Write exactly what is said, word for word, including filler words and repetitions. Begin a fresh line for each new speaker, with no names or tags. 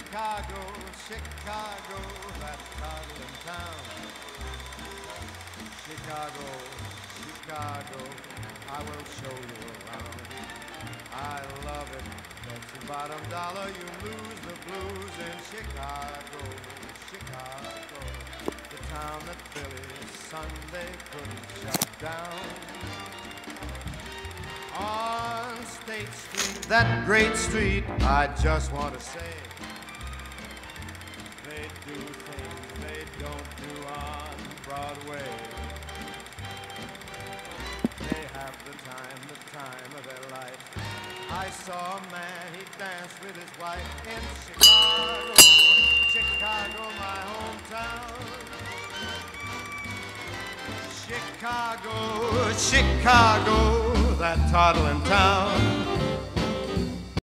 Chicago, Chicago, that toddling town. Chicago, Chicago, I will show you around. I love it, bet your bottom dollar you lose the blues in Chicago, Chicago, the town that Billy Sunday couldn't shut down. On State Street, that great street, I just want to say, they do things they don't do on Broadway. They have the time, the time of their life. I saw a man, he danced with his wife in Chicago, Chicago, my hometown. Chicago, Chicago, that toddling town.